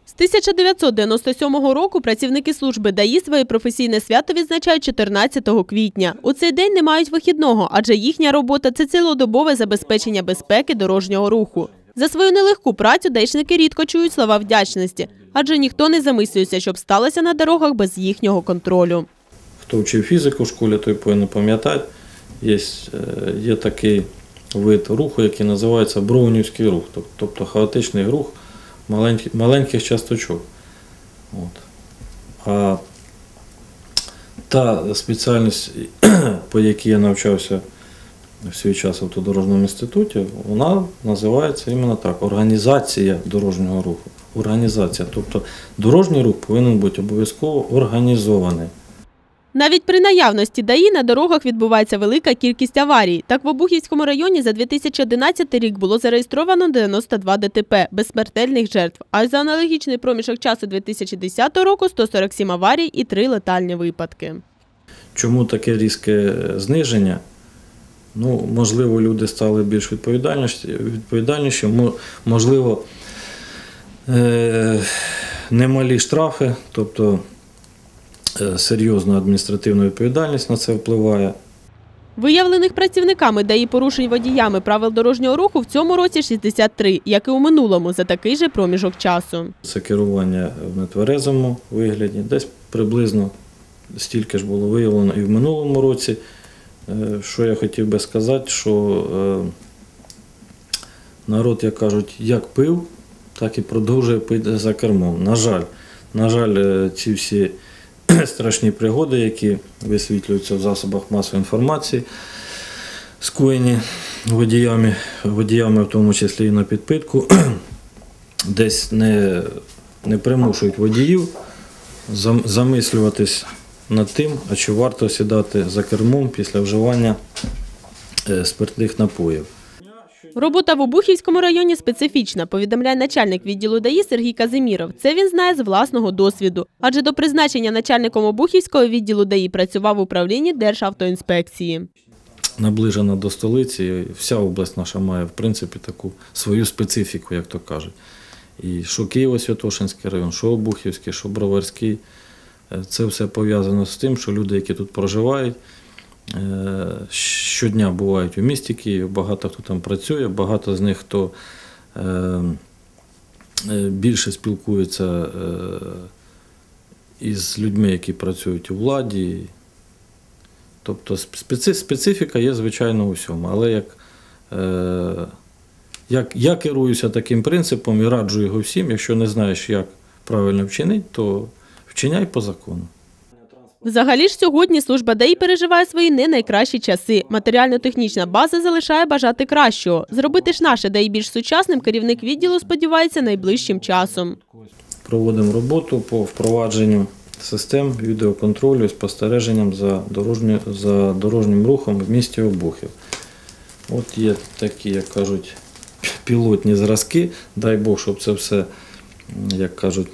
З 1997 року працівники служби ДАІ своє професійне свято відзначають 14 квітня. У цей день не мають вихідного, адже їхня робота – це цілодобове забезпечення безпеки дорожнього руху. За свою нелегку працю даїшники рідко чують слова вдячності, адже ніхто не замислюється, щоб сталося на дорогах без їхнього контролю. Хто вчив фізику в школі, той повинен пам'ятати, є такий вид руху, який називається броунівський рух, тобто хаотичний рух маленьких часточок. А та спеціальність, по якій я навчався в свій час в Автодорожньому інституті, вона називається іменно так – організація дорожнього руху. Організація, тобто дорожній рух повинен бути обов'язково організований. Навіть при наявності ДАІ на дорогах відбувається велика кількість аварій. Так, в Обухівському районі за 2011 рік було зареєстровано 92 ДТП, без смертельних жертв. А за аналогічний проміжок часу 2010 року – 147 аварій і 3 летальні випадки. Чому таке різке зниження? Можливо, люди стали більш відповідальніші, можливо, немалі штрафи, тобто серйозна адміністративна відповідальність на це впливає. Виявлених працівниками ДАІ порушень водіями правил дорожнього руху в цьому році 63, як і у минулому, за такий же проміжок часу. Це керування в нетверезому вигляді, десь приблизно стільки ж було виявлено і в минулому році. Що я хотів би сказати, що народ, як кажуть, як пив, так і продовжує пити за кермом. На жаль, ці всі страшні пригоди, які висвітлюються в засобах масової інформації, скоєні водіями, в тому числі і на підпитку, десь не примушують водіїв замислюватись над тим, а чи варто сідати за кермом після вживання спиртних напоїв. Робота в Обухівському районі специфічна, повідомляє начальник відділу ДАІ Сергій Казиміров. Це він знає з власного досвіду. Адже до призначення начальником Обухівського відділу ДАІ працював в управлінні Державтоінспекції. Наближена до столиці, вся область наша має, в принципі, таку свою специфіку, як то кажуть. І що Києво-Святошинський район, що Обухівський, що Броварський. Це все пов'язано з тим, що люди, які тут проживають, щодня бувають у місті Києві, багато хто там працює, багато з них, хто більше спілкується із людьми, які працюють у владі. Тобто специфіка є, звичайно, у всьому. Але я керуюся таким принципом і раджу його всім, якщо не знаєш, як правильно вчинити, то вчиняй по закону. Взагалі ж сьогодні служба ДАІ переживає свої не найкращі часи. Матеріально-технічна база залишає бажати кращого. Зробити ж наше ДАІ більш сучасним керівник відділу сподівається найближчим часом. Проводимо роботу по впровадженню систем відеоконтролю і спостереженням за дорожнім рухом в місті Обухів. От є такі, як кажуть, пілотні зразки. Дай Бог, щоб це все, як кажуть,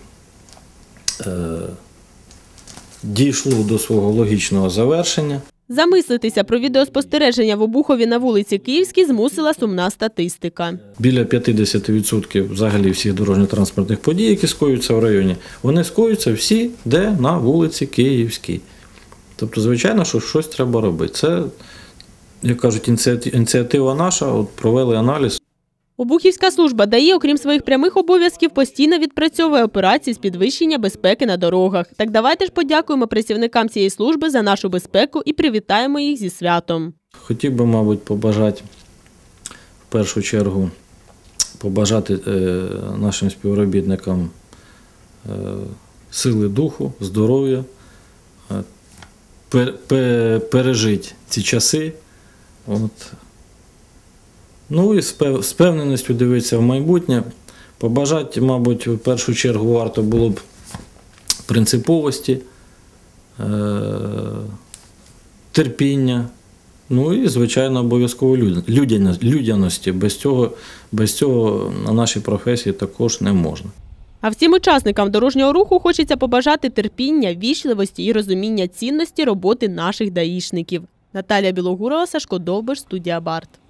дійшло до свого логічного завершення. Замислитися про відеоспостереження в Обухові на вулиці Київській змусила сумна статистика. Біля 50% взагалі всіх дорожньо-транспортних подій, які скоюються в районі, вони скоюються всі, де на вулиці Київській. Тобто, звичайно, що щось треба робити. Це, як кажуть, ініціатива наша, от провели аналіз. Обухівська служба ДАІ, окрім своїх прямих обов'язків, постійно відпрацьовує операції з підвищення безпеки на дорогах. Так давайте ж подякуємо працівникам цієї служби за нашу безпеку і привітаємо їх зі святом. Хотів би, мабуть, побажати, в першу чергу, нашим співробітникам сили духу, здоров'я, пережити ці часи. І з впевненістю дивитися в майбутнє. Побажати, мабуть, в першу чергу варто було б принциповості, терпіння, і, звичайно, обов'язково людяності. Без цього на нашій професії також не можна. А всім учасникам дорожнього руху хочеться побажати терпіння, ввічливості і розуміння цінності роботи наших даїшників. Наталія Білогурова, Сашко Довбиш, студія Барт.